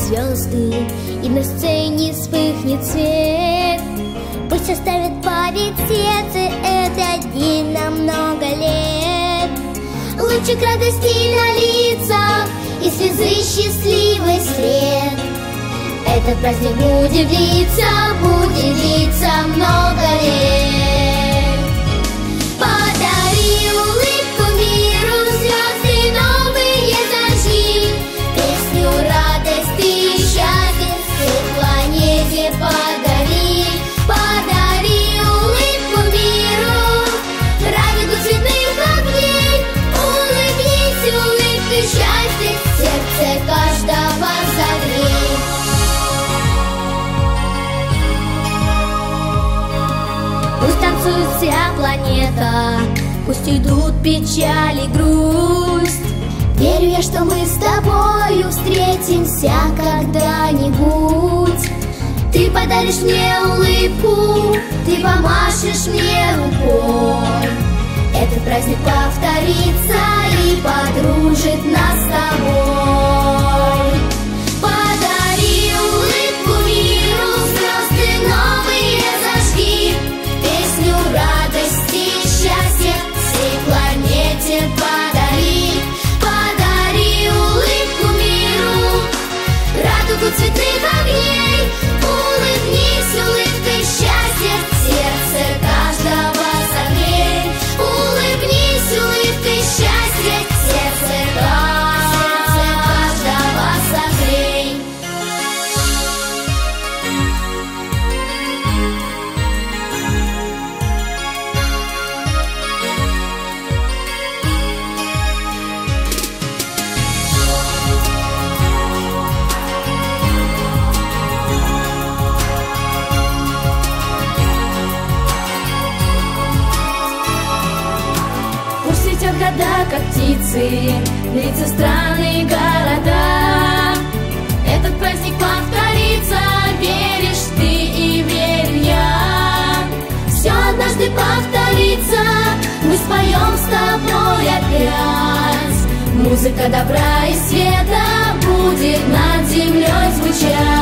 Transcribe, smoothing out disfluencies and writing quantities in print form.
звезды, и на сцене вспыхнет свет. Пусть оставит память сердце этот день на много лет. Лучик радости на лицах и слезы счастливый след. Этот праздник будет длиться много лет. Подари улыбку миру, звезды новые зажги, песню радости и счастья всей планете подари. Подари улыбку миру, радугу цветных огней. Улыбнись улыбкой счастья, сердце каждого согрей. Пусть танцует вся планета, пусть уйдут печаль и грусть. Верю я, что мы с тобою встретимся когда-нибудь. Ты подаришь мне улыбку, ты помашешь мне рукой. Этот праздник повторится и подружит нас с тобой. Подари улыбку миру, звезды новые зажги, песню радости и счастья всей планете подари. Подари улыбку миру, радугу цветных огней. Улыбнись улыбкой счастья, сердце каждого согрей. Улыбнись улыбкой счастья, сердце каждого согрей. Года, как птицы, лица страны и города. Этот праздник повторится, веришь ты и верю я. Все однажды повторится, мы споем с тобой опять. Музыка добра и света будет над землей звучать.